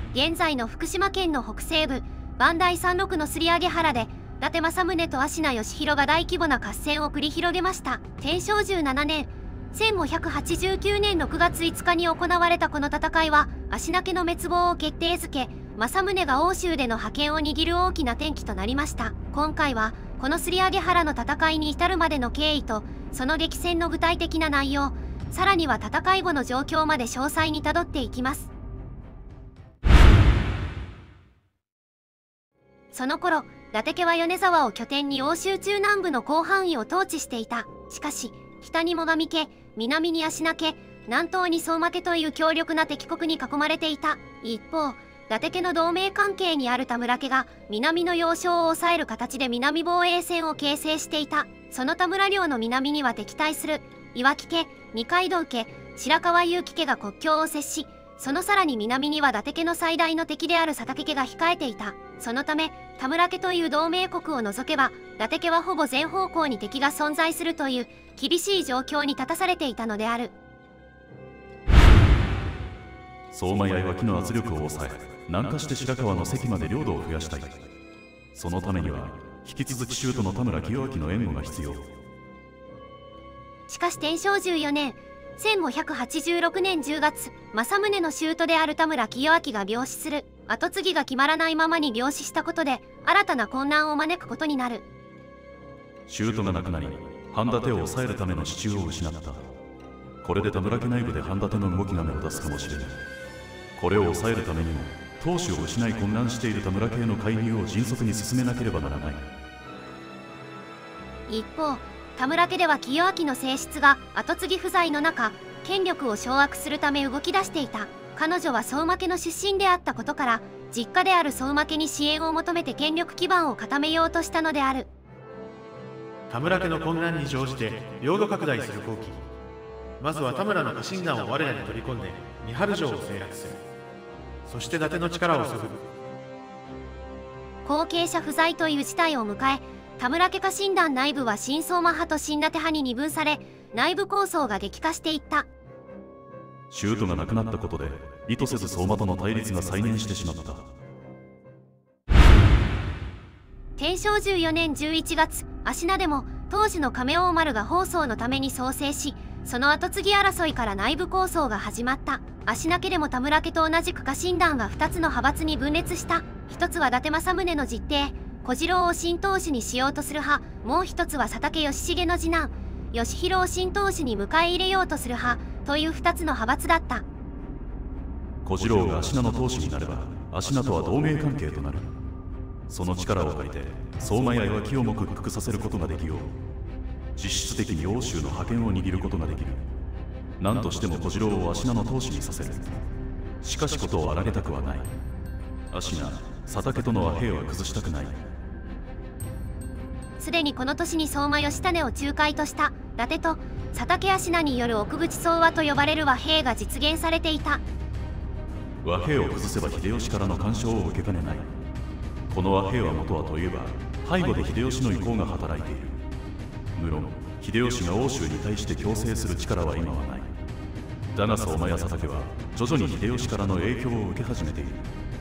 現在の福島県の北西部磐梯山麓の摺上原で伊達政宗と芦名義弘が大規模な合戦を繰り広げました。天正17年1589年6月5日に行われたこの戦いは芦名家の滅亡を決定づけ、政宗が奥州での覇権を握る大きな転機となりました。今回はこの摺上原の戦いに至るまでの経緯とその激戦の具体的な内容、さらには戦い後の状況まで詳細にたどっていきます。その頃、伊達家は米沢を拠点に奥州中南部の広範囲を統治していた。しかし、北に最上家、南に芦名家、南東に相馬家という強力な敵国に囲まれていた。一方、伊達家の同盟関係にある田村家が南の要衝を抑える形で南防衛線を形成していた。その田村領の南には敵対するいわき家、二階堂家、白河結城家が国境を接し、そのさらに南には伊達家の最大の敵である佐竹家が控えていた。そのため田村家という同盟国を除けば伊達家はほぼ全方向に敵が存在するという厳しい状況に立たされていたのである。 相馬やいわきの圧力を抑え、南下して白河の関まで領土を増やしたい。そのためには引き続き舅の田村清明の援護が必要。 しかし天正14年1586年10月、政宗の舅である田村清明が病死する。跡継ぎが決まらないままに病死したことで新たな混乱を招くことになる。 舅が亡くなり、半立てを抑えるための支柱を失った。これで田村家内部で半立ての動きが芽を出すかもしれない。これを抑えるためにも当主を失い混乱している田村家への介入を迅速に進めなければならない。 一方、田村家では清明の性質が跡継ぎ不在の中、権力を掌握するため動き出していた。彼女は相馬家の出身であったことから、実家である相馬家に支援を求めて権力基盤を固めようとしたのである。 田村家の混乱に乗じて領土拡大する後期、まずは田村の家臣団を我らに取り込んで三春城を制圧する。そして伊達の力を削ぐ。 後継者不在という事態を迎え、田村家家臣団内部は新相馬派と新伊達派に二分され、内部抗争が激化していった。 舅が亡くなったことで意図せず相馬との対立が再燃してしまった。 天正14年11月、芦名でも当時の亀王丸が放送のために創生し、その跡継ぎ争いから内部抗争が始まった。芦名家でも田村家と同じく家臣団が2つの派閥に分裂した。一つは伊達政宗の実弟小次郎を新当主にしようとする派、もう一つは佐竹義重の次男義弘を新当主に迎え入れようとする派という2つの派閥だった。 小次郎が芦名の当主になれば芦名とは同盟関係となる。その力を借りて相馬やいわきをも屈服させることができよう。実質的に奥州の覇権を握ることができる。何としても小次郎を芦名の当主にさせる。しかしことを荒げたくはない。芦名、佐竹との和平は崩したくない。 すでにこの年に相馬義胤を仲介とした伊達と佐竹芦名による奥淵相和と呼ばれる和平が実現されていた。 和平を崩せば秀吉からの干渉を受けかねない。この和平は元はといえば背後で秀吉の意向が働いている。無論秀吉が奥州に対して強制する力は今はない。だが相馬や佐竹は徐々に秀吉からの影響を受け始めている。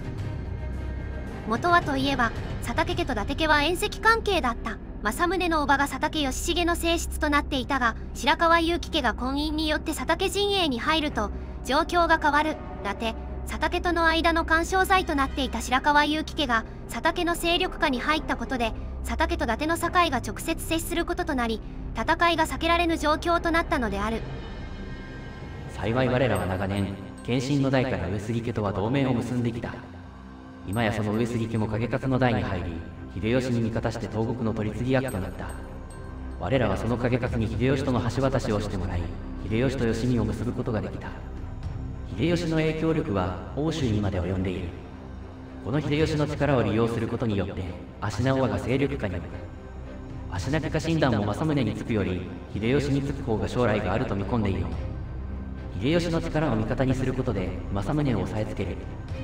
元はといえば佐竹家と伊達家は縁戚関係だった。政宗の叔母が佐竹義重の正室となっていたが、白河結城家が婚姻によって佐竹陣営に入ると状況が変わる。伊達佐竹との間の干渉剤となっていた白河結城家が佐竹の勢力下に入ったことで、佐竹と伊達の境が直接接することとなり、戦いが避けられぬ状況となったのである。 幸い我らは長年謙信の代から上杉家とは同盟を結んできた。今やその上杉家も景勝の代に入り、秀吉に味方して東国の取り次ぎ役となった。我らはその景勝に秀吉との橋渡しをしてもらい、秀吉と吉見を結ぶことができた。秀吉の影響力は奥州にまで及んでいる。この秀吉の力を利用することによって芦名叔母が勢力下に。芦名家家臣団も政宗につくより秀吉につく方が将来があると見込んでいる。秀吉の力を味方にすることで政宗を押さえつける。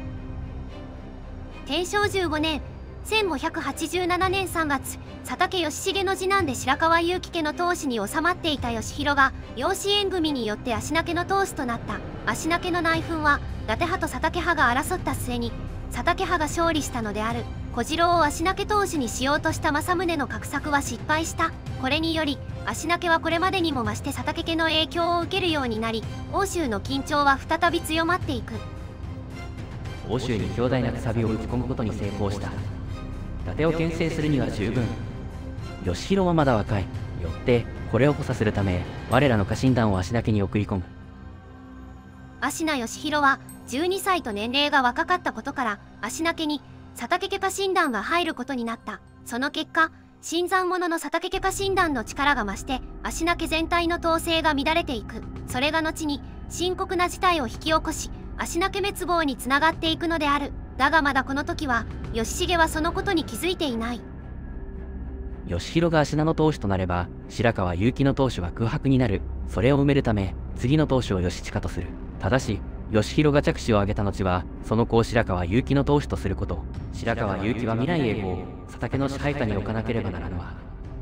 天正15年1587年3月、佐竹義重の次男で白河結城家の当主に収まっていた義弘が養子縁組によって芦名家の当主となった。 足名家の内紛は伊達派と佐竹派が争った末に佐竹派が勝利したのである。小次郎を足名家当主にしようとした政宗の画策は失敗した。これにより足名家はこれまでにも増して佐竹家の影響を受けるようになり、奥州の緊張は再び強まっていく。 奥州に強大なくさびを打ち込むことに成功した。伊達を牽制するには十分。義弘はまだ若い。よってこれを補佐するため我らの家臣団を足名家に送り込む。 足名義弘は12歳と年齢が若かったことから足名家に佐竹家家臣団が入ることになった。その結果、新参者の佐竹家家臣団の力が増して足名家全体の統制が乱れていく。それが後に深刻な事態を引き起こし足名家滅亡につながっていくのである。だがまだこの時は義重はそのことに気づいていない。 義弘が足名の当主となれば白河結城の当主は空白になる。それを埋めるため次の当主を義親とする。ただし義弘が着手を挙げた後はその子を白河結城の当主とすること。白河結城は未来永劫佐竹の支配下に置かなければならぬわ。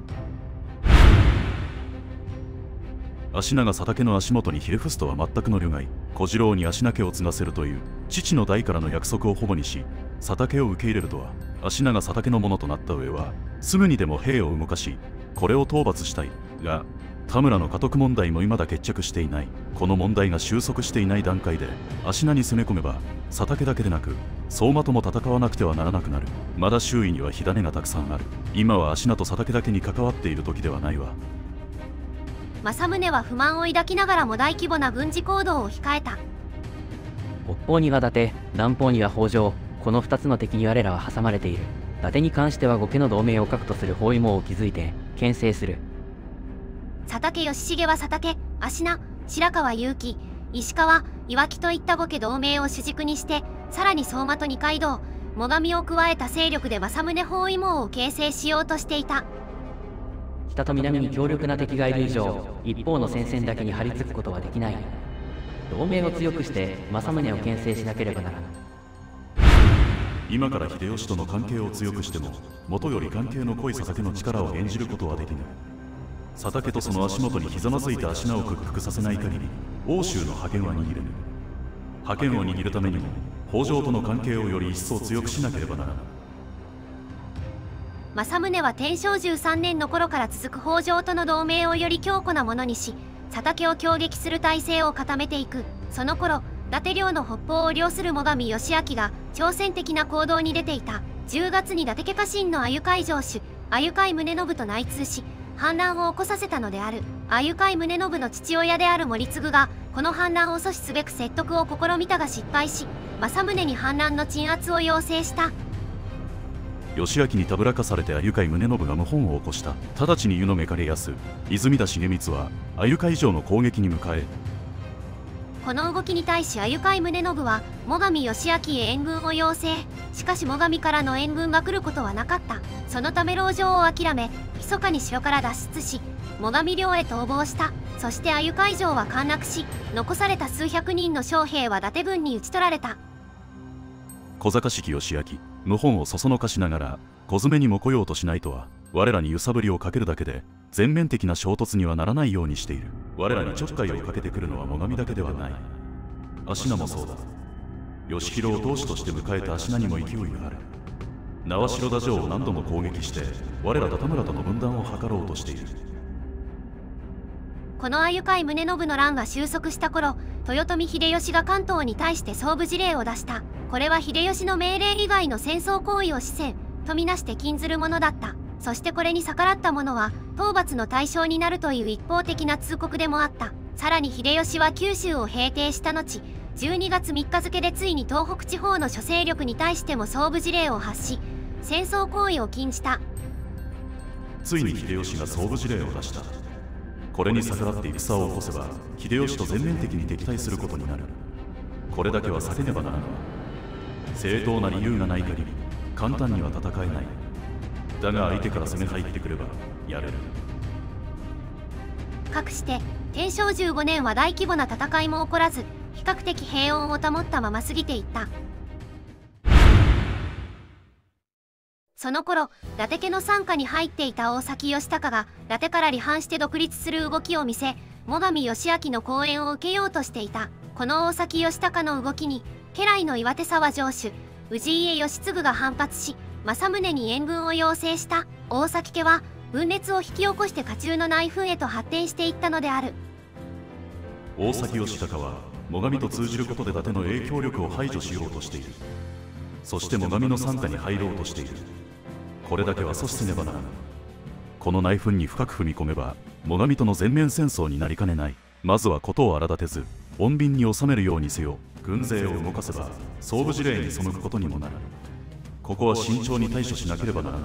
足名が佐竹の足元にひれ伏すとは全くの慮外。小次郎に足名家を継がせるという父の代からの約束をほぼにし佐竹を受け入れるとは。足名が佐竹のものとなった上はすぐにでも兵を動かしこれを討伐したいが、田村の家督問題も未だ決着していない。この問題が収束していない段階で足名に攻め込めば佐竹だけでなく相馬とも戦わなくてはならなくなる。まだ周囲には火種がたくさんある。今は足名と佐竹だけに関わっている時ではないわ。 政宗は不満を抱きながらも大規模な軍事行動を控えた。 北方には伊達、南方には北条、この2つの敵に我らは挟まれている。伊達に関しては後家の同盟を核とする包囲網を築いて牽制する。 佐竹義重は佐竹、足名、白河結城、石川、岩木といった後家同盟を主軸にしてさらに相馬と二階堂、最上を加えた勢力で政宗包囲網を形成しようとしていた。 北と南に強力な敵がいる以上一方の戦線だけに張り付くことはできない。同盟を強くして政宗を牽制しなければならない。 今から秀吉との関係を強くしても元より関係の濃い佐竹の力を演じることはできぬ。佐竹とその足元にひざまずいた足名を屈服させない限り奥州の覇権は握れぬ。覇権を握るためにも北条との関係をより一層強くしなければならない。 政宗は天正13年の頃から続く北条との同盟をより強固なものにし佐竹を攻撃する体制を固めていく。その頃伊達領の北方を領する最上義明が挑戦的な行動に出ていた。10月に伊達家家臣の鮎海城主鮎海宗信と内通し反乱を起こさせたのである。鮎海宗信の父親である森次がこの反乱を阻止すべく説得を試みたが失敗し政宗に反乱の鎮圧を要請した。 義明にたぶらかされて鮎海宗信が謀反を起こした。直ちに湯の目から安泉田重光は鮎海城の攻撃に向かえ。 この動きに対し鮎海宗信は最上義明へ援軍を要請。しかし最上からの援軍が来ることはなかった。そのため籠城を諦め密かに城から脱出し最上領へ逃亡した。そして鮎海城は陥落し残された数百人の将兵は伊達軍に討ち取られた。 小賢しき義明謀反をそそのかしながら小詰めにも来ようとしないとは我らに揺さぶりをかけるだけで全面的な衝突にはならないようにしている。我らにちょっかいをかけてくるのは最上だけではない。足名もそうだ。義弘を当主として迎えた足名にも勢いがある。縄代田城を何度も攻撃して我ら田村との分断を図ろうとしている。 この鮎海宗信の乱が収束した頃豊臣秀吉が関東に対して総部辞令を出した。これは秀吉の命令以外の戦争行為を四川とみなして禁ずるものだった。そしてこれに逆らった者は討伐の対象になるという一方的な通告でもあった。さらに秀吉は九州を平定した後12月3日付でついに東北地方の諸勢力に対しても総部辞令を発し戦争行為を禁じた。 ついに秀吉が総部辞令を出した。これに逆らって戦を起こせば秀吉と全面的に敵対することになる。これだけは避けねばならぬ。正当な理由がない限り簡単には戦えない。だが相手から攻め入ってくればやれる。 かくして天正15年は大規模な戦いも起こらず比較的平穏を保ったまま過ぎていった。その頃伊達家の傘下に入っていた大崎義高が伊達から離反して独立する動きを見せ最上義明の後援を受けようとしていた。 この大崎義高の動きに家来の岩手沢城主氏家義継が反発し、政宗に援軍を要請した。大崎家は分裂を引き起こして家中の内紛へと発展していったのである。 大崎義高は最上と通じることで伊達の影響力を排除しようとしている。そして最上の傘下に入ろうとしている。これだけは阻止せねばならぬ。この内紛に深く踏み込めば最上との全面戦争になりかねない。まずは事を荒立てず穏便に収めるようにせよ。軍勢を動かせば総武事令に背くことにもなる。ここは慎重に対処しなければならぬわ。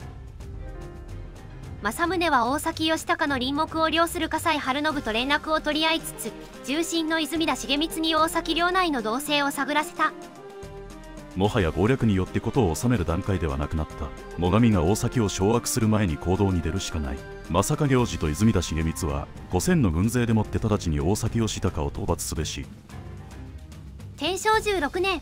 政宗は大崎義高の隣国を領する葛西晴信と連絡を取り合いつつ、重臣の泉田重光に大崎領内の動静を探らせた。 もはや謀略によって事を収める段階ではなくなった。最上が大崎を掌握する前に行動に出るしかない。正景行司と泉田重光は5000の軍勢でもって直ちに大崎義高を討伐すべし。 天正16年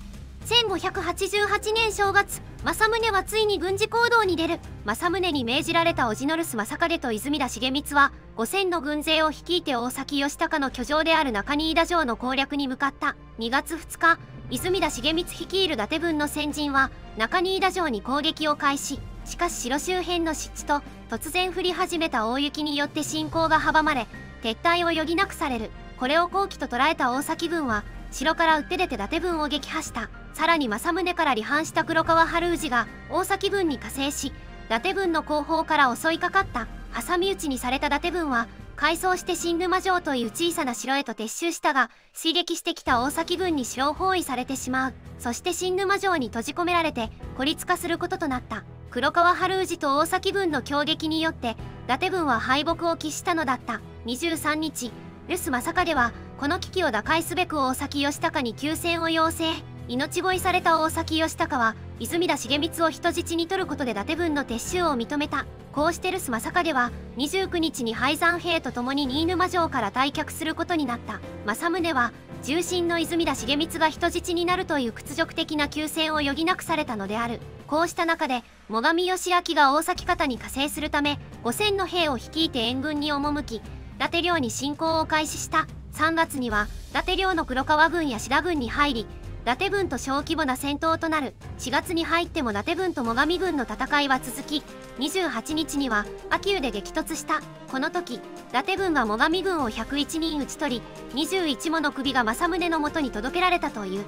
1588年正月、政宗はついに軍事行動に出る。政宗に命じられた叔父の留守正景と泉田重光は5000の軍勢を率いて大崎義高の居城である中新井田城の攻略に向かった。2月2日、泉田重光率いる伊達軍の先陣は中新井田城に攻撃を開始。しかし城周辺の湿地と突然降り始めた大雪によって進行が阻まれ、撤退を余儀なくされる。これを好機と捉えた大崎軍は城から打って出て伊達軍を撃破した。さらに政宗から離反した黒川晴氏が大崎軍に加勢し、伊達軍の後方から襲いかかった。挟み撃ちにされた伊達軍は改装して新沼城という小さな城へと撤収したが、追撃してきた大崎軍に城を包囲されてしまう。そして新沼城に閉じ込められて孤立化することとなった。黒川晴氏と大崎軍の攻撃によって伊達軍は敗北を喫したのだった。23日、留守正景はこの危機を打開すべく大崎義高に休戦を要請。命乞いされた大崎義高は泉田重光を人質に取ることで伊達軍の撤収を認めた。こうして留守正景は29日に敗山兵と共に新沼城から退却することになった。政宗は重臣の泉田重光が人質になるという屈辱的な休戦を余儀なくされたのである。こうした中で最上義光が大崎方に加勢するため5000の兵を率いて援軍に赴き、伊達領に侵攻を開始した。3月には伊達領の黒川軍や志田軍に入り、伊達軍と小規模な戦闘となる。4月に入っても伊達軍と最上軍の戦いは続き、28日には秋生で激突した。この時伊達軍は最上軍を101人討ち取り、21もの首が政宗のもとに届けられたという。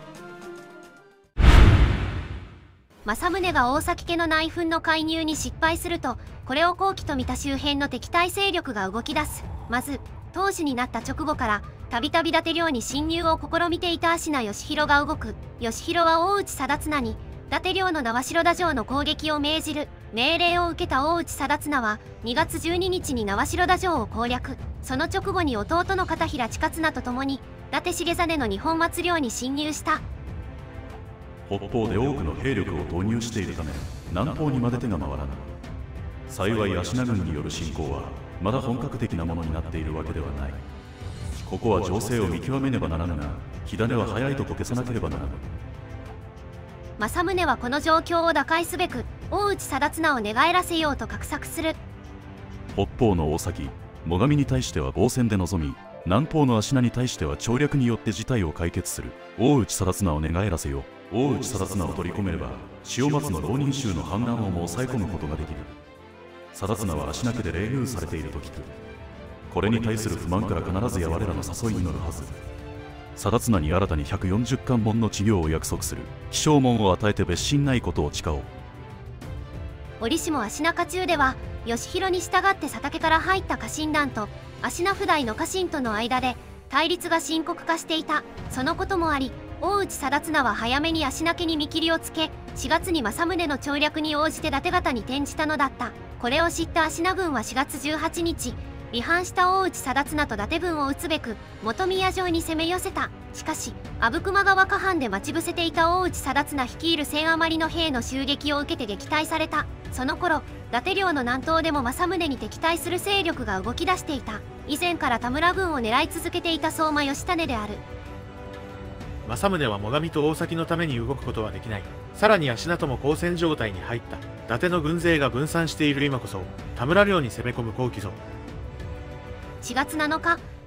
政宗が大崎家の内紛の介入に失敗すると、これを好機と見た周辺の敵対勢力が動き出す。まず当主になった直後からたびたび伊達領に侵入を試みていた芦名義弘が動く。義弘は大内貞綱に伊達領の縄代田城の攻撃を命じる。命令を受けた大内貞綱は2月12日に縄代田城を攻略。その直後に弟の片平親綱と共に伊達重実の二本松領に侵入した。 北方で多くの兵力を投入しているため南方にまで手が回らない。幸い芦名軍による侵攻はまだ本格的なものになっているわけではない。ここは情勢を見極めねばならぬが、火種は早いとこ消さなければならぬ。 政宗はこの状況を打開すべく大内貞綱を寝返らせようと画策する。 北方の大崎、最上に対しては防戦で臨み、南方の芦名に対しては調略によって事態を解決する。大内貞綱を寝返らせよ。大内貞綱を取り込めれば塩松の浪人衆の反乱をも抑え込むことができる。貞綱は芦名家で冷遇されていると聞く。これに対する不満から必ずや我らの誘いに乗るはず。貞綱に新たに140貫門の治療を約束する。起請文を与えて別心ないことを誓おう。 折しも芦名家中では義弘に従って佐竹から入った家臣団と芦名府代の家臣との間で対立が深刻化していた。そのこともあり大内貞綱は早めに芦名家に見切りをつけ、4月に政宗の調略に応じて伊達方に転じたのだった。これを知った芦名軍は4月18日離反した大内貞綱と伊達軍を討つべく本宮城に攻め寄せた。しかし阿武隈川下藩で待ち伏せていた大内貞綱率いる1000余りの兵の襲撃を受けて撃退された。その頃伊達領の南東でも政宗に敵対する勢力が動き出していた。以前から田村軍を狙い続けていた相馬義胤である。 政宗は最上と大崎のために動くことはできない。さらに芦名とも交戦状態に入った。伊達の軍勢が分散している今こそ田村領に攻め込む好機ぞ。 4月7日、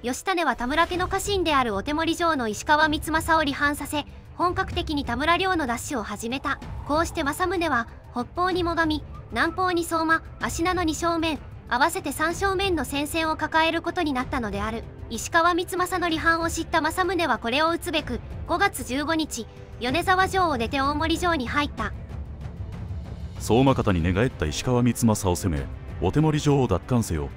義胤は田村家の家臣であるお手盛城の石川光政を離反させ、本格的に田村領の奪取を始めた。こうして政宗は北方に最上、南方に相馬、芦名の2正面、合わせて3正面の戦線を抱えることになったのである。石川光政の離反を知った政宗はこれを討つべく5月15日米沢城を出て大森城に入った。 相馬方に寝返った石川光政を攻め、お手盛城を奪還せよ。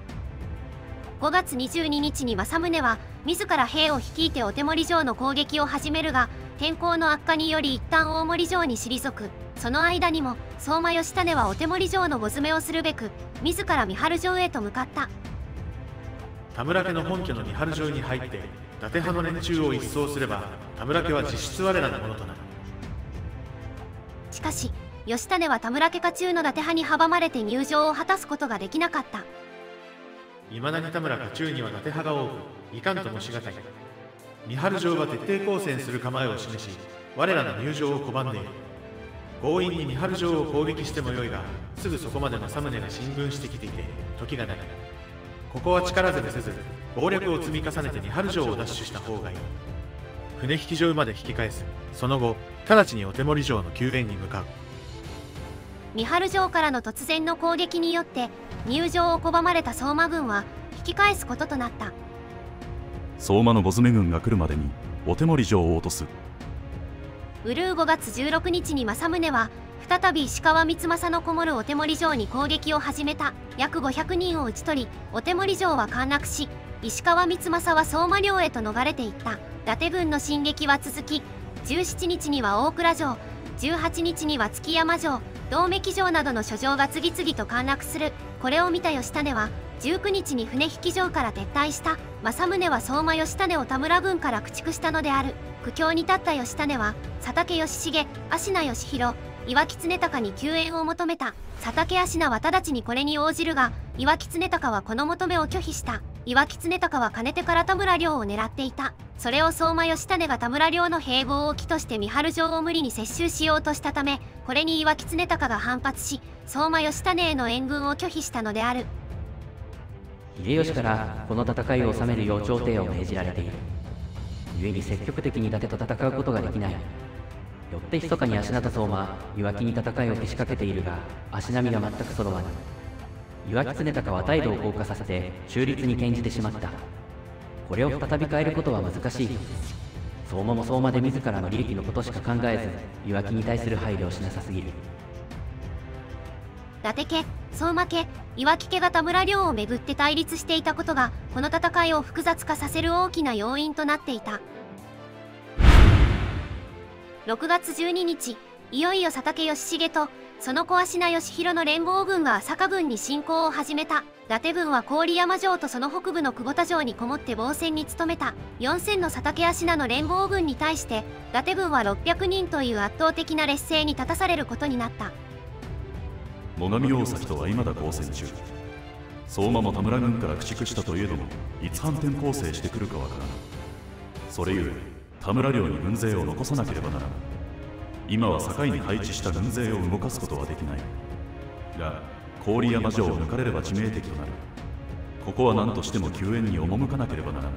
5月22日に政宗は自ら兵を率いてお手盛城の攻撃を始めるが、天候の悪化により一旦大森城に退く。その間にも相馬義胤はお手盛城の後詰めをするべく自ら三春城へと向かった。 田村家の本拠の三春城に入って伊達派の連中を一掃すれば、田村家は実質我らのものとなる。 しかし義胤は田村家家中の伊達派に阻まれて入城を果たすことができなかった。 いまだに田村家中には伊達派が多く、いかんともしがたい。三春城は徹底抗戦する構えを示し、我らの入城を拒んでいる。強引に三春城を攻撃してもよいが、すぐそこまで政宗が進軍してきていて時がない。ここは力攻めせず謀略を積み重ねて三春城を奪取した方がいい。船引き場まで引き返す。その後直ちにお手盛城の救援に向かう。 三春城からの突然の攻撃によって入城を拒まれた相馬軍は引き返すこととなった。 相馬の後詰め軍が来るまでにお手盛城を落とす。 うるう5月16日に政宗は再び石川光政のこもるお手盛城に攻撃を始めた。約500人を討ち取り、お手盛城は陥落し、石川光政は相馬領へと逃れていった。伊達軍の進撃は続き、17日には大倉城、18日には築山城、百目木城などの所城が次々と陥落する。これを見た義胤は19日に船引城から撤退した。政宗は相馬義胤を田村軍から駆逐したのである。苦境に立った義胤は佐竹義重、芦名義弘、岩木常隆に救援を求めた。佐竹芦名は直ちにこれに応じるが、岩木常隆はこの求めを拒否した。岩木常隆はかねてから田村領を狙っていた。それを相馬義胤が田村領の併合を機として三春城を無理に接収しようとしたため、これに岩木常隆が反発し、相馬義胤への援軍を拒否したのである。 秀吉からこの戦いを収めるよう朝廷を命じられている。故に積極的に伊達と戦うことができない。よって密かに芦名と相馬、岩木に戦いをけしかけているが、足並みが全く揃わぬ。岩木常隆は態度を硬化させて中立に転じてしまった。これを再び変えることは難しい。相馬も相馬で自らの利益のことしか考えず、岩木に対する配慮をしなさすぎる。 伊達家、相馬家、岩木家が田村領をめぐって対立していたことが、この戦いを複雑化させる大きな要因となっていた。6月12日、いよいよ佐竹義重とその子芦名義弘の連合軍が朝霞軍に侵攻を始めた。伊達軍は郡山城とその北部の久保田城にこもって防戦に努めた。4000の佐竹芦名の連合軍に対して伊達軍は600人という圧倒的な劣勢に立たされることになった。 最上大崎とは未だ交戦中。相馬も田村軍から駆逐したといえども、いつ反転攻勢してくるかわからない。それゆえ田村領に軍勢を残さなければならない。今は境に配置した軍勢を動かすことはできない。が郡山城を抜かれれば致命的となる。ここは何としても救援に赴かなければならない。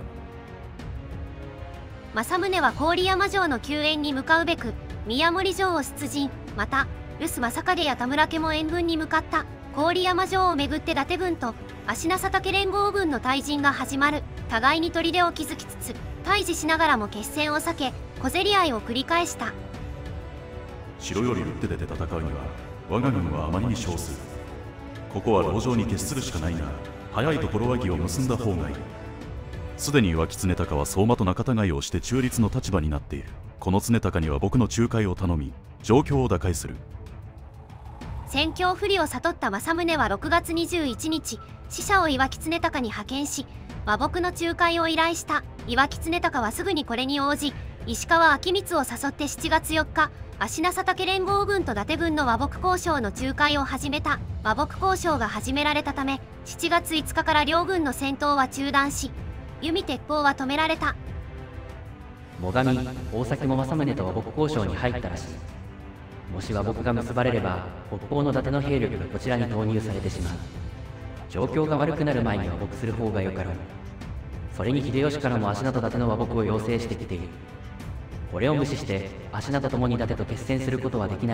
政宗は郡山城の救援に向かうべく宮森城を出陣。また留守正景や田村家も援軍に向かった。郡山城をめぐって伊達軍と芦名佐竹連合軍の対陣が始まる。互いに砦を築きつつ対峙しながらも決戦を避け小競り合いを繰り返した。 城より打って出て戦うには我が軍はあまりに少数。ここは籠城に決するしかないが、早いところは義を結んだ方がいい。すでに岩木常隆は相馬と仲違いをして中立の立場になっている。この常隆には僕の仲介を頼み状況を打開する。 戦況不利を悟った政宗は6月21日使者を岩木常隆に派遣し和睦の仲介を依頼した。岩木常隆はすぐにこれに応じ、石川明光を誘って7月4日芦名佐竹連合軍と伊達軍の和睦交渉の仲介を始めた。和睦交渉が始められたため7月5日から両軍の戦闘は中断し、弓鉄砲は止められた。 最上、大崎も政宗と和睦交渉に入ったらしい。もし和睦が結ばれれば北方の伊達の兵力がこちらに投入されてしまう。状況が悪くなる前に和睦する方がよかろう。 それに秀吉からも芦名と伊達の和睦を要請してきている。これを無視して芦名と共に伊達と決戦することはできない。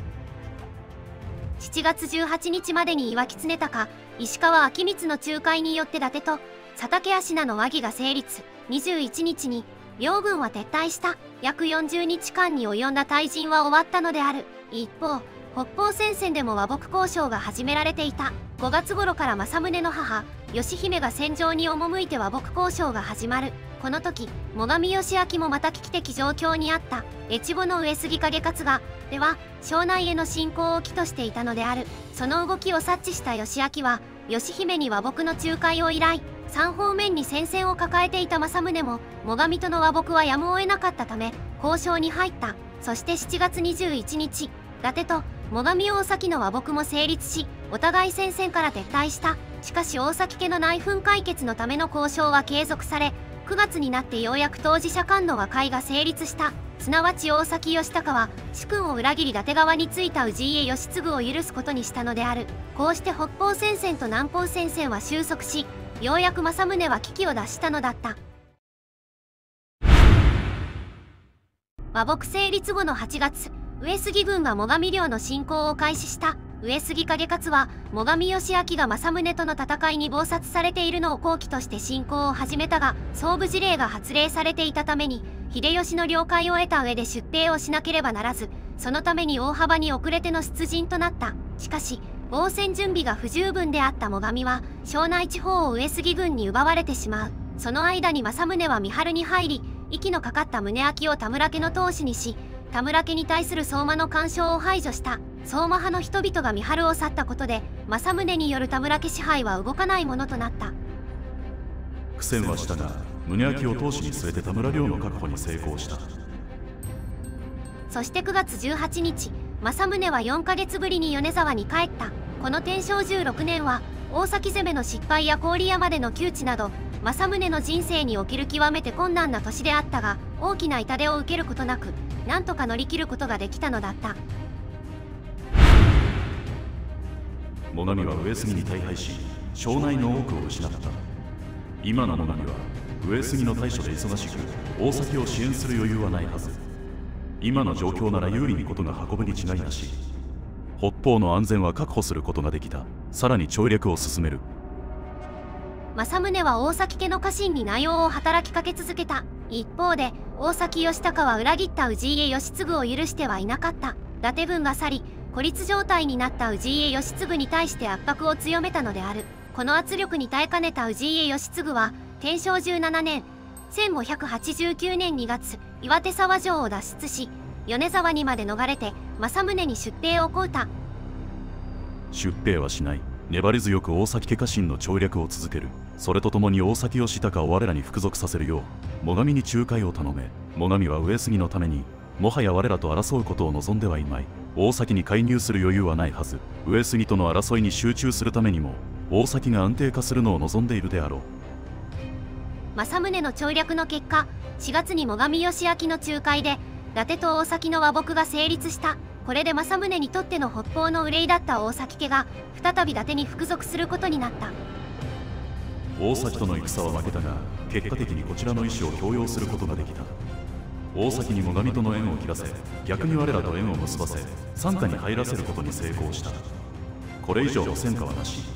7月18日までに岩城経高、石川昭光の仲介によって伊達と佐竹芦名の和議が成立。21日に両軍は撤退した。約40日間に及んだ退陣は終わったのである。一方、北方戦線でも和睦交渉が始められていた。5月頃から政宗の母義姫が戦場に赴いて和睦交渉が始まる。この時最上義光もまた危機的状況にあった。越後の上杉景勝がでは庄内への侵攻を機としていたのである。その動きを察知した義昭は義姫に和睦の仲介を依頼。3方面に戦線を抱えていた政宗も最上との和睦はやむを得なかったため交渉に入った。そして7月21日伊達と最上大崎の和睦も成立し、お互い戦線から撤退した。しかし大崎家の内紛解決のための交渉は継続され、9月になってようやく当事者間の和解が成立した。すなわち大崎義高は主君を裏切り伊達側についた氏家義継を許すことにしたのである。こうして北方戦線と南方戦線は収束し、ようやく政宗は危機を脱したのだった。和睦成立後の8月、上杉軍が最上領の侵攻を開始した。上杉景勝は最上義光が政宗との戦いに忙殺されているのを好機として侵攻を始めたが、総部事令が発令されていたために秀吉の了解を得た上で出兵をしなければならず、そのために大幅に遅れての出陣となった。しかし防戦準備が不十分であった最上は庄内地方を上杉軍に奪われてしまう。その間に政宗は三春に入り、息のかかった宗明を田村家の当主にし、田村家に対する相馬の干渉を排除した。相馬派の人々が三春を去ったことで政宗による田村家支配は動かないものとなった。 苦戦はしたが宗明を当主に据えて田村領の確保に成功した。 そして9月18日、政宗は4ヶ月ぶりに米沢に帰った。この天正16年は大崎攻めの失敗や郡山での窮地など政宗の人生における極めて困難な年であったが、大きな痛手を受けることなくなんとか乗り切ることができたのだった。 最上は上杉に大敗し庄内の多くを失った。今の最上は上杉の対処で忙しく大崎を支援する余裕はないはず。今の状況なら有利にことが運ぶに違いなし。北方の安全は確保することができた。さらに調略を進める。 政宗は大崎家の家臣に内容を働きかけ続けた。一方で大崎義高は裏切った氏家義継を許してはいなかった。伊達軍が去り孤立状態になった氏家義継に対して圧迫を強めたのである。この圧力に耐えかねた氏家義継は天正17年1589年2月岩手沢城を脱出し米沢にまで逃れて政宗に出兵を請うた。 出兵はしない。粘り強く大崎家家臣の調略を続ける。それとともに大崎義高を我らに服属させるよう最上に仲介を頼め。最上は上杉のためにもはや我らと争うことを望んではいまい。大崎に介入する余裕はないはず。上杉との争いに集中するためにも大崎が安定化するのを望んでいるであろう。 政宗の調略の結果、4月に最上義光の仲介で伊達と大崎の和睦が成立した。これで政宗にとっての北方の憂いだった大崎家が再び伊達に服属することになった。 大崎との戦は負けたが結果的にこちらの意思を強要することができた。大崎に最上との縁を切らせ逆に我らと縁を結ばせ傘下に入らせることに成功した。これ以上の戦果はなし。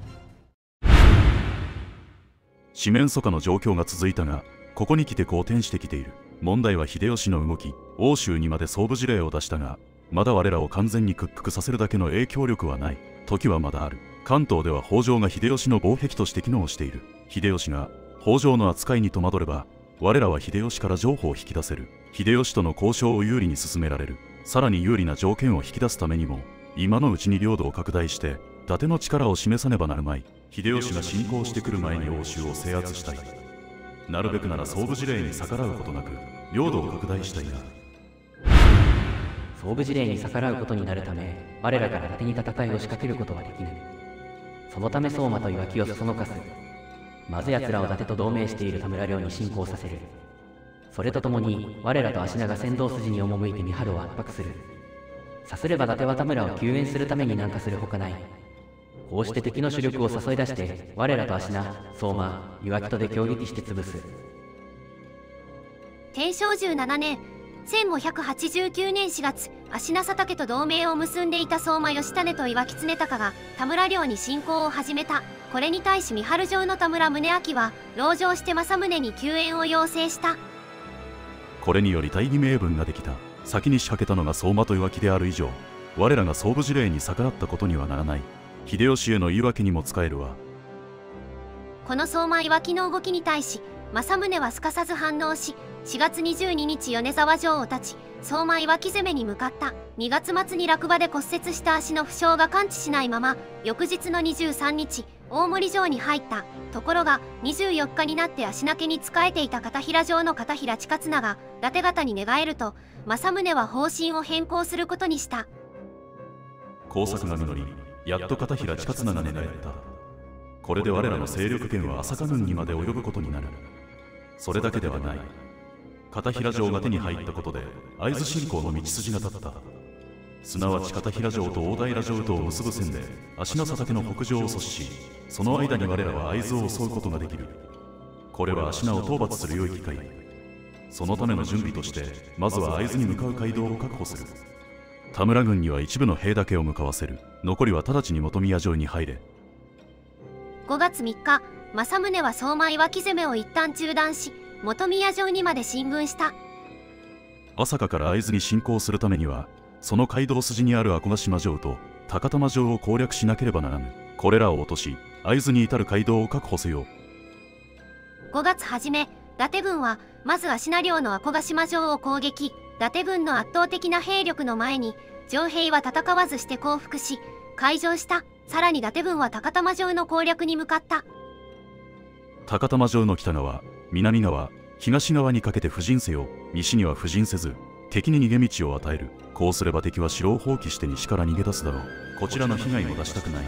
四面楚歌の状況が続いたがここに来て好転してきている。問題は秀吉の動き。奥州にまで総部事令を出したがまだ我らを完全に屈服させるだけの影響力はない。時はまだある。関東では北条が秀吉の防壁として機能している。秀吉が北条の扱いに戸惑れば我らは秀吉から譲歩を引き出せる。秀吉との交渉を有利に進められる。さらに有利な条件を引き出すためにも今のうちに領土を拡大して伊達の力を示さねばなるまい。秀吉が侵攻してくる前に奥州を制圧したい。なるべくなら総部事令に逆らうことなく領土を拡大したいな。 総部事令に逆らうことになるため我らから伊達に戦いを仕掛けることはできぬ。そのため相馬と岩木をそそのかす。まず奴らを伊達と同盟している田村領に侵攻させる。それとともに我らと芦名が先導筋に赴いて三春を圧迫する。さすれば伊達は田村を救援するために南下するほかない。 こうして敵の主力を誘い出して我らと芦名、相馬、岩木とで攻撃して潰す。 天正17年1589年4月、芦名佐竹と同盟を結んでいた相馬義胤と岩木常隆が田村領に侵攻を始めた。これに対し三春城の田村宗明は籠城して政宗に救援を要請した。 これにより大義名分ができた。先に仕掛けたのが相馬と岩木である以上、我らが総武事令に逆らったことにはならない。秀吉への言い訳にも使えるわ。 この相馬岩木の動きに対し政宗はすかさず反応し、4月22日米沢城を立ち相馬岩木攻めに向かった。2月末に落馬で骨折した足の負傷が完治しないまま翌日の23日大森城に入った。ところが24日になって足名家に仕えていた片平城の片平親綱が伊達方に寝返ると、政宗は方針を変更することにした。 工作が実り、やっと片平親綱が寝返った。これで我らの勢力圏は朝香郡にまで及ぶことになる。それだけではない。片平城が手に入ったことで会津侵攻の道筋が立った。すなわち片平城と大平城とを結ぶ線で芦名佐竹の北上を阻止し、その間に我らは会津を襲うことができる。これは芦名を討伐する良い機会。そのための準備としてまずは会津に向かう街道を確保する。田村軍には一部の兵だけを向かわせる。残りは直ちに本宮城に入れ。 5月3日、政宗は相馬岩木攻めを一旦中断し本宮城にまで進軍した。 朝霞から会津に侵攻するためにはその街道筋にある赤ヶ島城と高玉城を攻略しなければならぬ。これらを落とし会津に至る街道を確保せよ。 5月初め、伊達軍はまず芦名領の赤ヶ島城を攻撃。伊達軍の圧倒的な兵力の前に城兵は戦わずして降伏し開城した。さらに伊達軍は高玉城の攻略に向かった。 高玉城の北側、南側、東側にかけて布陣せよ。西には布陣せず敵に逃げ道を与える。こうすれば敵は城を放棄して西から逃げ出すだろう。こちらの被害も出したくない。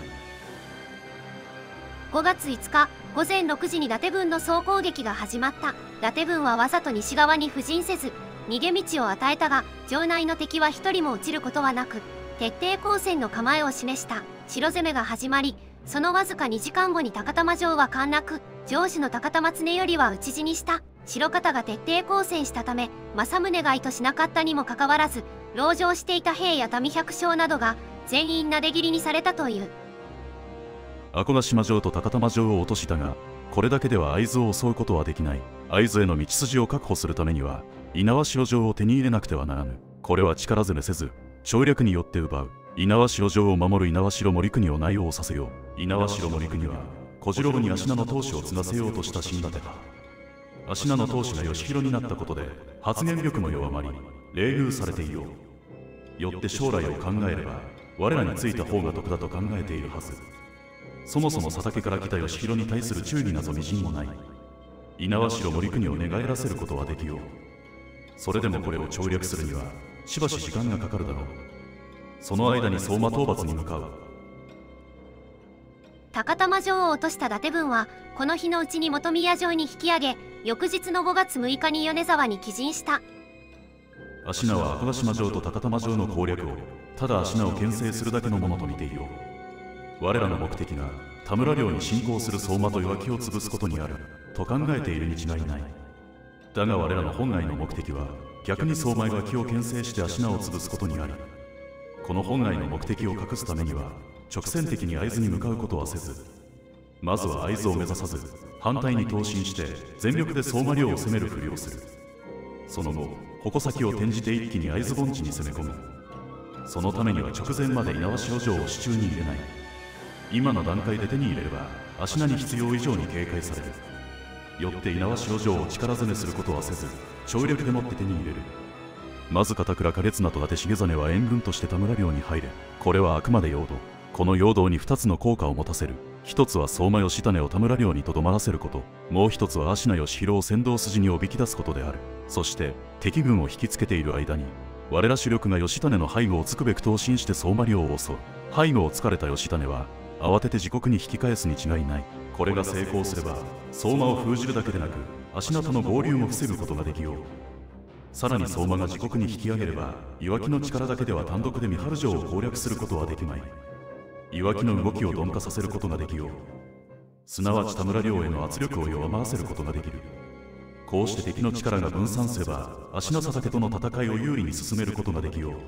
5月5日午前6時に伊達軍の総攻撃が始まった。伊達軍はわざと西側に布陣せず逃げ道を与えたが、城内の敵は一人も落ちることはなく徹底抗戦の構えを示した。城攻めが始まり、そのわずか2時間後に高玉城は陥落。城主の高玉常頼は討ち死にした。城方が徹底抗戦したため政宗が意図しなかったにもかかわらず、籠城していた兵や民百姓などが全員なで切りにされたという。 赤ヶ島城と高玉城を落としたが、これだけでは会津を襲うことはできない。会津への道筋を確保するためには猪苗代城を手に入れなくてはならぬ。これは力攻めせず省略によって奪う。猪苗代城を守る猪苗代森国を内応させよう。猪苗代森国は小次郎に芦名の当主を継がせようとした新立てだ。芦名の当主が義弘になったことで発言力も弱まり冷遇されていよう。よって将来を考えれば我らについた方が得だと考えているはず。そもそも佐竹から来た義弘に対する忠義なぞみじんもない。猪苗代森国を寝返らせることはできよう。それでもこれを調略するにはしばし時間がかかるだろう。その間に相馬討伐に向かう。 高玉城を落とした伊達軍はこの日のうちに本宮城に引き上げ、翌日の5月6日に米沢に帰陣した。 芦名は赤ヶ島城と高玉城の攻略をただ芦名を牽制するだけのものと見ていよう。我らの目的が田村領に侵攻する相馬と岩木を潰すことにあると考えているに違いない。だが我らの本来の目的は逆に相馬岩木を牽制して芦名を潰すことにあり、この本来の目的を隠すためには直線的に会津に向かうことはせず、まずは会津を目指さず反対に東進して全力で相馬領を攻めるふりをする。その後矛先を転じて一気に会津盆地に攻め込む。そのためには直前まで猪苗代城を手中に入れない。今の段階で手に入れれば芦名に必要以上に警戒される。よって猪苗代城を力攻めすることはせず調力でもって手に入れる。まず片倉景綱と伊達重実は援軍として田村領に入れ。これはあくまで陽動。この陽動に2つの効果を持たせる。一つは相馬義胤を田村領にとどまらせること、もう一つは芦名義弘を先導筋におびき出すことである。そして敵軍を引きつけている間に我ら主力が義胤の背後をつくべく東進して相馬領を襲う。背後をつかれた義胤は慌てて自国に引き返すに違いない。これが成功すれば相馬を封じるだけでなく芦名との合流も防ぐことができよう。さらに相馬が自国に引き上げれば岩木の力だけでは単独で三春城を攻略することはできまい。 岩木の動きを鈍化させることができよう。すなわち田村領への圧力を弱まらせることができる。こうして敵の力が分散すれば足利佐竹との戦いを有利に進めることができよう。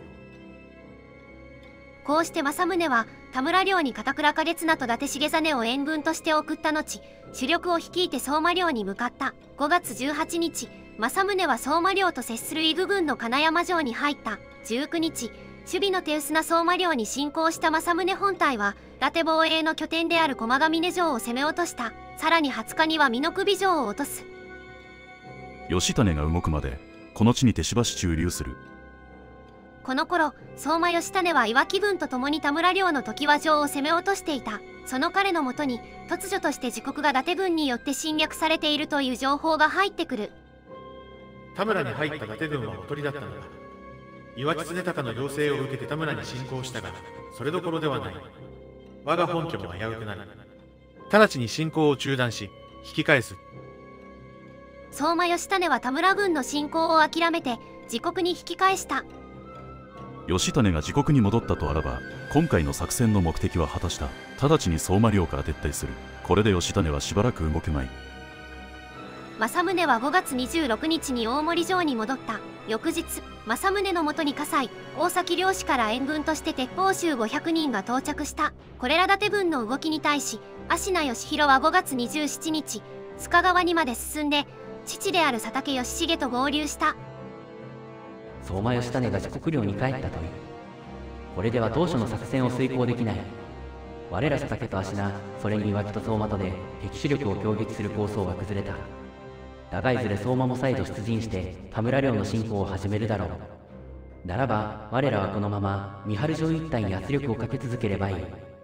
こうして政宗は田村領に片倉景綱と伊達重実を援軍として送った後、主力を率いて相馬領に向かった。5月18日、政宗は相馬領と接する伊豆郡の金山城に入った。19日、守備の手薄な相馬領に侵攻した政宗本隊は伊達防衛の拠点である駒ヶ峰城を攻め落とした。さらに20日には美濃首城を落とす。 義胤が動くまでこの地にてしばし駐留する。 この頃、相馬義胤は岩木軍と共に田村領の常盤城を攻め落としていた。その彼のもとに突如として自国が伊達軍によって侵略されているという情報が入ってくる。 田村に入った伊達軍はおとりだったのだ。岩木常隆の要請を受けて田村に侵攻したが、それどころではない。我が本拠も危うくなる。直ちに侵攻を中断し、引き返す。 相馬義胤は田村軍の侵攻を諦めて自国に引き返した。 義胤が自国に戻ったとあらば、今回の作戦の目的は果たした。直ちに相馬領から撤退する。これで義胤はしばらく動けまい。 政宗は5月26日に大森城に戻った。翌日、政宗のもとに葛西、大崎両氏から援軍として鉄砲衆500人が到着した。これら伊達軍の動きに対し、芦名義弘は5月27日、須賀川にまで進んで、父である佐竹義重と合流した。 相馬義胤が自国領に帰ったという。これでは当初の作戦を遂行できない。我ら佐竹と芦名、それに岩木と相馬とで敵主力を攻撃する構想は崩れた。だがいずれ相馬も再度出陣して田村領の侵攻を始めるだろう。ならば我らはこのまま三春城一帯に圧力をかけ続ければいい。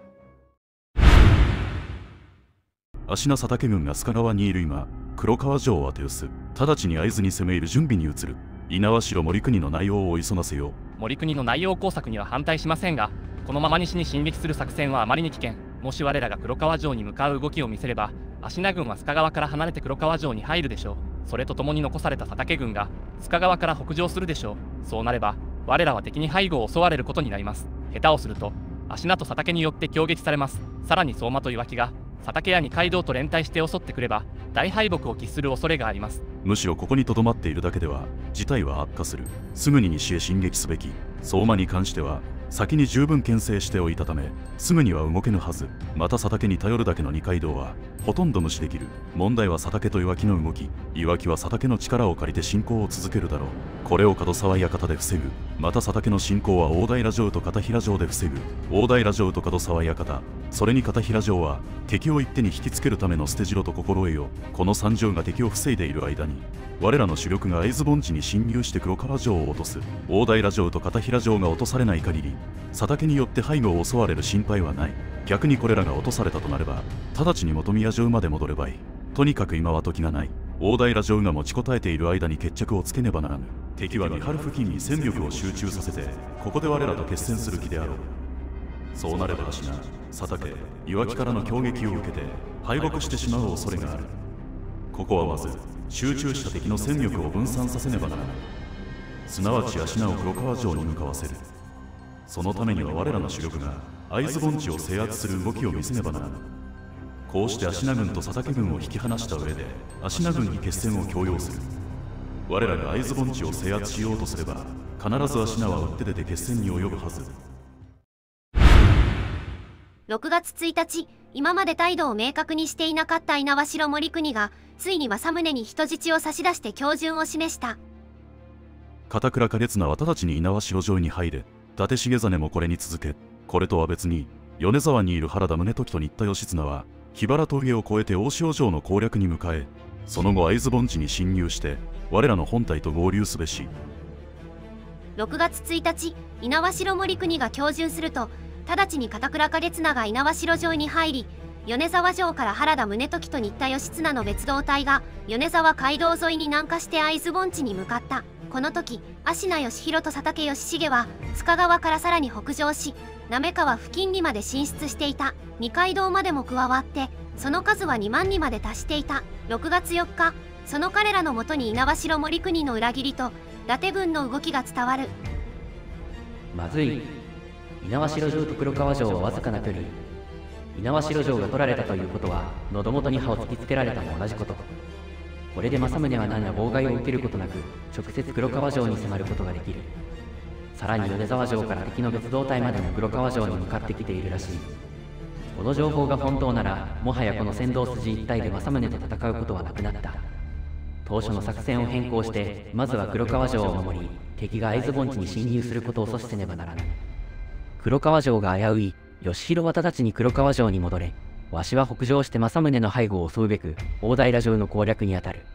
芦名佐竹軍が須賀川にいる今、黒川城を当てうす。直ちに会津に攻め入る準備に移る。猪苗代森国の内容を急がせよう。 森国の内容工作には反対しませんが、このまま西に進撃する作戦はあまりに危険。もし我らが黒川城に向かう動きを見せれば、芦名軍は須賀川から離れて黒川城に入るでしょう。それとともに残された佐竹軍が須賀川から北上するでしょう。そうなれば我らは敵に背後を襲われることになります。下手をすると芦名と佐竹によって攻撃されます。さらに相馬と岩木が佐竹や二階堂と連帯して襲ってくれば大敗北を喫する恐れがあります。 むしろここにとどまっているだけでは事態は悪化する。すぐに西へ進撃すべき。相馬に関しては先に十分牽制しておいたためすぐには動けぬはず。また佐竹に頼るだけの二階堂はほとんど無視できる。問題は佐竹と岩木の動き。岩木は佐竹の力を借りて進行を続けるだろう。これを門沢館で防ぐ。また佐竹の進行は大平城と片平城で防ぐ。大平城と門沢館、それに片平城は敵を一手に引きつけるための捨て城と心得よ。この三城が敵を防いでいる間に我らの主力が会津盆地に侵入して黒川城を落とす。大平城と片平城が落とされない限り佐竹によって背後を襲われる心配はない。逆にこれらが落とされたとなれば直ちに本宮城まで戻ればいい。とにかく今は時がない。大平城が持ちこたえている間に決着をつけねばならぬ。敵は三春付近に戦力を集中させてここで我らと決戦する気であろう。そうなれば芦名、佐竹、岩木からの攻撃を受けて敗北してしまう恐れがある。ここはまず集中した敵の戦力を分散させねばならない。すなわち芦名を黒川城に向かわせる。そのためには我らの主力が会津盆地を制圧する動きを見せねばならぬ。こうして芦名軍と佐竹軍を引き離した上で芦名軍に決戦を強要する。我らが会津盆地を制圧しようとすれば必ず芦名は打って出て決戦に及ぶはず。 6月1日、今まで態度を明確にしていなかった猪苗代森国がついに政宗に人質を差し出して恭順を示した。 片倉景綱は直ちに猪苗代城に入れ。伊達重実もこれに続け。これとは別に米沢にいる原田宗時と新田義綱は桧原峠を越えて大塩城の攻略に向かえ、その後会津盆地に侵入して我らの本隊と合流すべし。 6月1日、猪苗代森国が恭順すると直ちに片倉景綱が猪苗代城に入り、米沢城から原田宗時と新田義綱の別動隊が米沢街道沿いに南下して会津盆地に向かった。この時、芦名義弘と佐竹義重は須賀川からさらに北上し、滑川付近にまで進出していた。二階堂までも加わってその数は2万にまで達していた。6月4日、その彼らのもとに猪苗代森国の裏切りと伊達軍の動きが伝わる。 まずい。 猪苗代城と黒川城はわずかな距離。猪苗代城が取られたということは、喉元に刃を突きつけられたも同じこと。これで政宗は何ら妨害を受けることなく、直接黒川城に迫ることができる。さらに米沢城から敵の別動隊までも黒川城に向かってきているらしい。この情報が本当なら、もはやこの先導筋一帯で政宗と戦うことはなくなった。当初の作戦を変更して、まずは黒川城を守り、敵が会津盆地に侵入することを阻止せねばならない。黒川城が危うい、義弘は直ちに黒川城に戻れ。わしは北上して政宗の背後を襲うべく、大平城の攻略に当たる。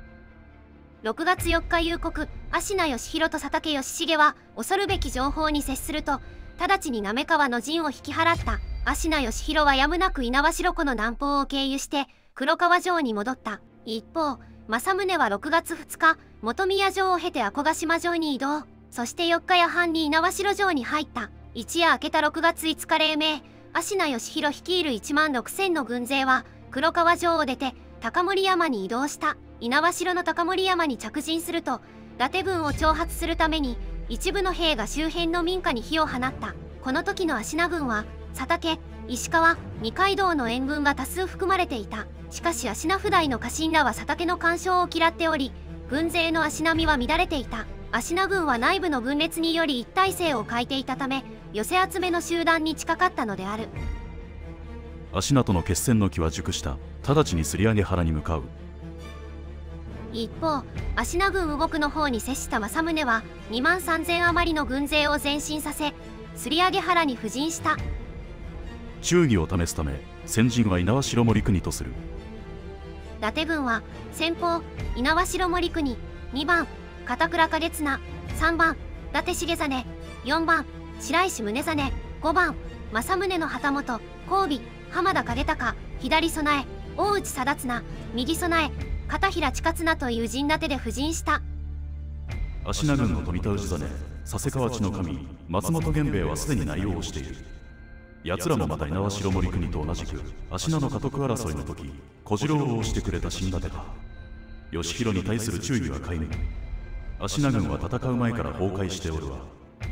6月4日夕刻、芦名義弘と佐竹義重は恐るべき情報に接すると、直ちに滑川の陣を引き払った。芦名義弘はやむなく猪苗代湖の南方を経由して黒川城に戻った。一方、政宗は6月2日、本宮城を経て赤ヶ島城に移動。そして4日夜半に猪苗代城に入った。一夜明けた6月5日黎明、芦名義弘率いる1万6000の軍勢は黒川城を出て高森山に移動した。猪苗代の高森山に着陣すると、伊達軍を挑発するために一部の兵が周辺の民家に火を放った。この時の芦名軍は佐竹、石川、二階堂の援軍が多数含まれていた。しかし芦名府代の家臣らは佐竹の干渉を嫌っており、軍勢の足並みは乱れていた。芦名軍は内部の分裂により一体性を欠いていたため、寄せ集めの集団に近かったのである。 芦名との決戦の機は熟した。直ちにすり上げ原に向かう。 一方、芦名軍右北の方に接した政宗は2万3000余りの軍勢を前進させ、すり上げ原に布陣した。 忠義を試すため、先陣は猪苗代森国とする。 伊達軍は先方、猪苗代森国、2番、片倉景綱、3番、伊達重実、4番、白石宗実、5番、政宗の旗本、交尾、浜田景隆、左備え、大内貞綱、右備え、片平親綱という陣立てで布陣した。 芦名軍の富田氏真、佐世川地の神、松本源兵衛はすでに内容をしている。奴らもまた猪苗代森国と同じく、芦名の家督争いの時、小次郎を押してくれた新立てか。義弘に対する忠義は皆無。芦名軍は戦う前から崩壊しておるわ。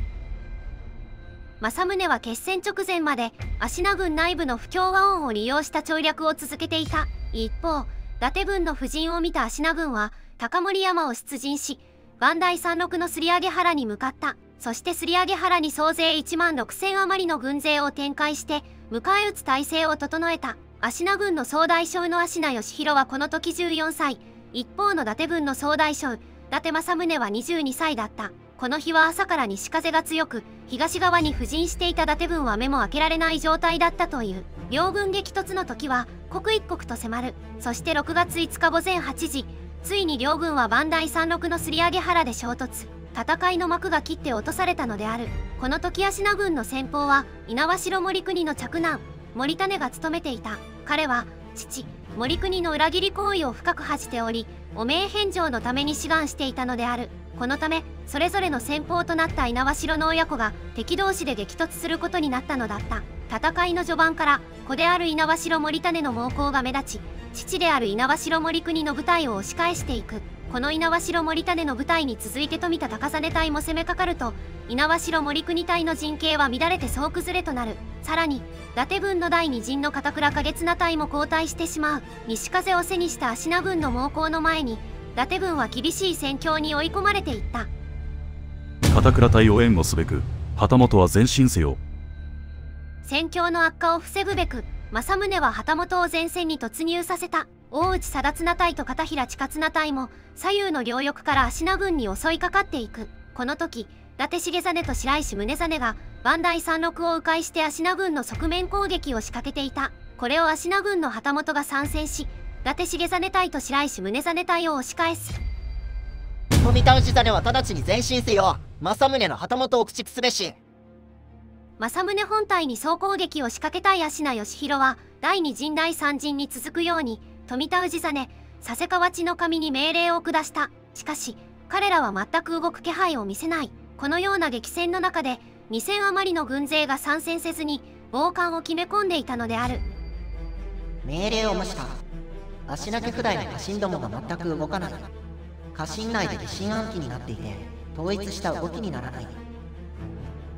政宗は決戦直前まで芦名軍内部の不協和音を利用した調略を続けていた。一方、伊達軍の布陣を見た芦名軍は高森山を出陣し、磐梯山麓のすり上げ原に向かった。そしてすり上げ原に総勢1万6000余りの軍勢を展開して迎え撃つ態勢を整えた。芦名軍の総大将の芦名義弘はこの時14歳、一方の伊達軍の総大将伊達政宗は22歳だった。この日は朝から西風が強く、東側に布陣していた伊達軍は目も開けられない状態だったという。両軍激突の時は刻一刻と迫る。そして6月5日午前8時、ついに両軍は磐梯山麓のすり上げ原で衝突。戦いの幕が切って落とされたのである。この時芦名軍の先鋒は猪苗代森国の嫡男森胤が務めていた。彼は父森国の裏切り行為を深く恥じており、汚名返上のために志願していたのである。このためそれぞれの先鋒となった猪苗代の親子が敵同士で激突することになったのだった。戦いの序盤から子である猪苗代森胤の猛攻が目立ち、父である猪苗代森国の部隊を押し返していく。この猪苗代森胤の部隊に続いて富田高実隊も攻めかかると、猪苗代森国隊の陣形は乱れて総崩れとなる。さらに伊達軍の第二陣の片倉景綱隊も後退してしまう。西風を背にした芦名軍の猛攻の前に伊達軍は厳しい戦況に追い込まれていった。 片倉隊を援護すべく旗本は前進せよ。 戦況の悪化を防ぐべく政宗は旗本を前線に突入させた。大内貞綱隊と片平親綱隊も左右の両翼から芦名軍に襲いかかっていく。この時伊達重実と白石宗実が磐梯山麓を迂回して芦名軍の側面攻撃を仕掛けていた。これを芦名軍の旗本が参戦し、伊達重実隊と白石宗実隊を押し返す。 富田氏真は直ちに前進せよ。政宗の旗本を駆逐すべし。 政宗本体に総攻撃を仕掛けたい芦名義弘は第二陣第三陣に続くように富田氏真、佐世川地の神に命令を下した。しかし彼らは全く動く気配を見せない。このような激戦の中で2000余りの軍勢が参戦せずに傍観を決め込んでいたのである。 命令を無した。芦名家府代の家臣どもが全く動かない。家臣内で疑心暗鬼になっていて統一した動きにならない。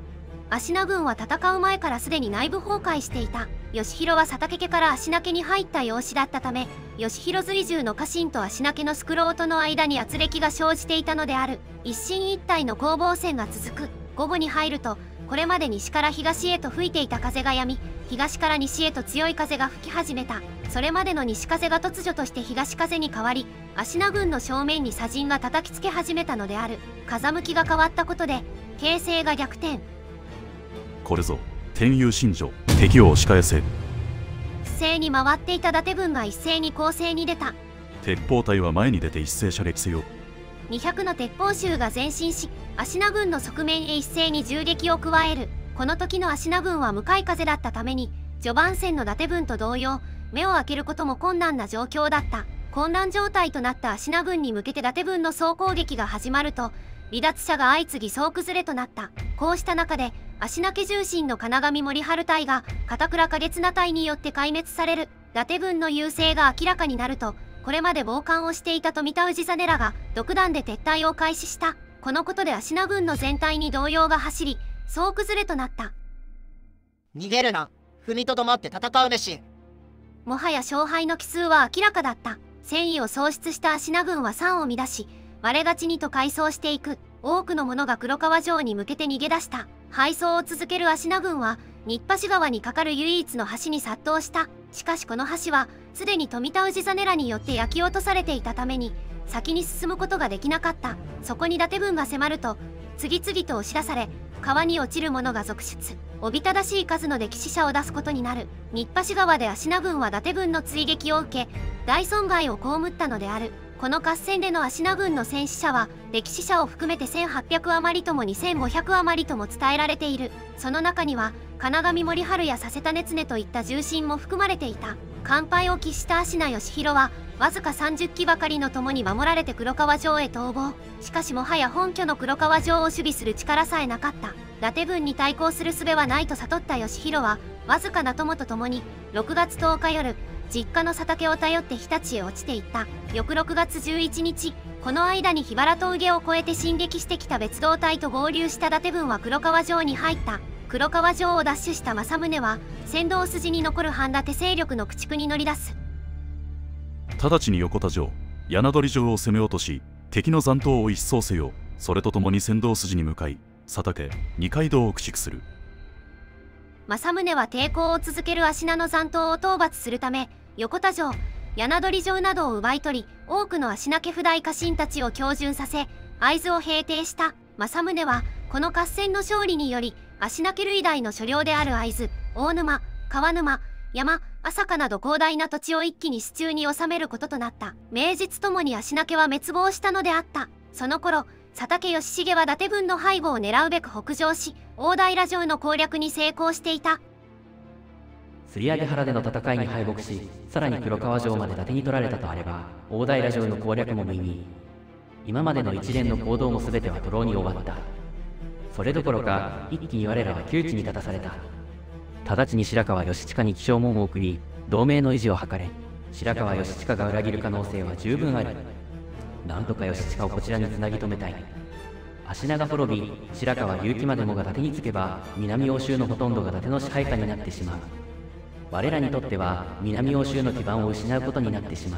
芦名軍は戦う前からすでに内部崩壊していた。義弘は佐竹家から芦名家に入った養子だったため、義弘随従の家臣と芦名家の宿老との間に圧力が生じていたのである。一進一退の攻防戦が続く。午後に入ると、これまで西から東へと吹いていた風が止み、東から西へと強い風が吹き始めた。それまでの西風が突如として東風に変わり、芦名軍の正面に砂陣が叩きつけ始めたのである。風向きが変わったことで形勢が逆転。 これぞ天佑神女、敵を押し返せ。 不正に回っていた伊達軍が一斉に攻勢に出た。 鉄砲隊は前に出て一斉射撃せよ。 200の鉄砲衆が前進し、芦名軍の側面へ一斉に銃撃を加える。この時の芦名軍は向かい風だったために、序盤戦の伊達軍と同様、目を開けることも困難な状況だった。混乱状態となった芦名軍に向けて伊達軍の総攻撃が始まると、離脱者が相次ぎ総崩れとなった。こうした中で、芦名家重臣の金上森春隊が片倉景綱隊によって壊滅される。伊達軍の優勢が明らかになると、これまで傍観をしていた富田氏真らが独断で撤退を開始した。このことで芦名軍の全体に動揺が走り、総崩れとなった。 逃げるな。踏みとどまって戦うべし。 もはや勝敗の奇数は明らかだった。戦意を喪失した芦名軍は山を乱し、我がちにと改装していく。多くの者が黒川城に向けて逃げ出した。敗走を続ける芦名軍は新橋川に架かる唯一の橋に殺到した。しかしこの橋はすでに富田氏真らによって焼き落とされていたために先に進むことができなかった。そこに伊達軍が迫ると次々と押し出され、川に落ちる者が続出。おびただしい数の歴史者を出すことになる。新橋川で芦名軍は伊達軍の追撃を受け、大損害を被ったのである。この合戦での芦名軍の戦死者は歴史者を含めて1800余りとも2500余りとも伝えられている。その中には金上森春や佐世田根常といった重臣も含まれていた。完敗を喫した芦名義弘はわずか30騎ばかりの共に守られて黒川城へ逃亡。しかしもはや本拠の黒川城を守備する力さえなかった。伊達軍に対抗する術はないと悟った義弘はわずかな友と共に6月10日夜、実家の佐竹を頼って日立へ落ちていった。翌6月11日、この間に桧原峠を越えて進撃してきた別動隊と合流した伊達軍は黒川城に入った。黒川城を奪取した政宗は先導筋に残る半立勢力の駆逐に乗り出す。 直ちに横田城、柳取城を攻め落とし、敵の残党を一掃せよ。それとともに先導筋に向かい、佐竹、二階堂を駆逐する。 政宗は抵抗を続ける芦名の残党を討伐するため、横田城、柳取城などを奪い取り、多くの芦名家譜代家臣たちを恭順させ、会津を平定した。政宗はこの合戦の勝利により、芦名家類代の所領である会津、大沼、川沼、山、朝霞など広大な土地を一気に手中に収めることとなった。名実ともに芦名家は滅亡したのであった。その頃、佐竹義重は伊達軍の背後を狙うべく北上し、大平城の攻略に成功していた。 釣上原での戦いに敗北し、さらに黒川城まで伊達に取られたとあれば、大平城の攻略も無意味。今までの一連の行動も全ては徒労に終わった。それどころか、一気に我らは窮地に立たされた。直ちに白川義親に起請文を送り、同盟の維持を図れ。白川義親が裏切る可能性は十分ある。なんとか義親をこちらにつなぎ止めたい。芦名が滅び、白川結城までもが伊達につけば、南欧州のほとんどが伊達の支配下になってしまう。我らにとっては、南欧州の基盤を失うことになってしまう。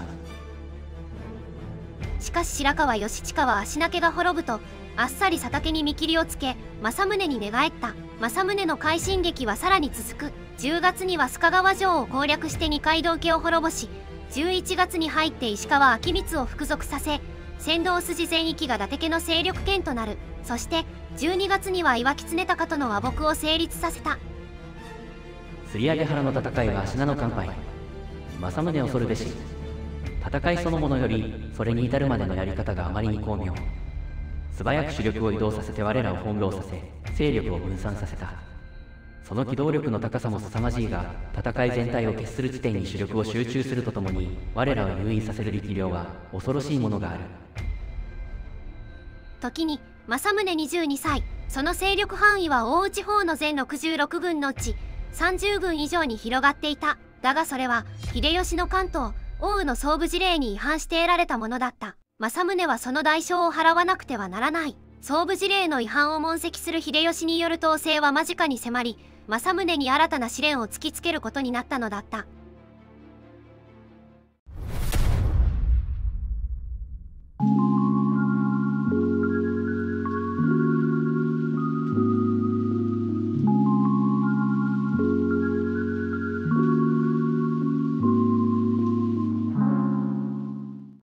しかし白川義親は芦名家が滅ぶと、あっさり佐竹に見切りをつけ、政宗に寝返った。政宗の快進撃はさらに続く。10月には須賀川城を攻略して二階堂家を滅ぼし、11月に入って石川昭光を服属させ、先導筋全域が伊達家の勢力圏となる。そして12月には岩木常隆との和睦を成立させた。 釣上原の戦いは芦名の完敗。政宗を恐るべし。戦いそのものよりそれに至るまでのやり方があまりに巧妙。素早く主力を移動させて我らを翻弄させ、勢力を分散させた。その機動力の高さも凄まじいが、戦い全体を決する地点に主力を集中するとともに、我らを誘引させる力量は恐ろしいものがある。 時に政宗22歳、その勢力範囲は大内方の全66軍のうち30軍以上に広がっていた。だがそれは秀吉の関東奥羽の総部事令に違反して得られたものだった。政宗はその代償を払わなくてはならない。 総部事令の違反を問責する秀吉による統制は間近に迫り、政宗に新たな試練を突きつけることになったのだった。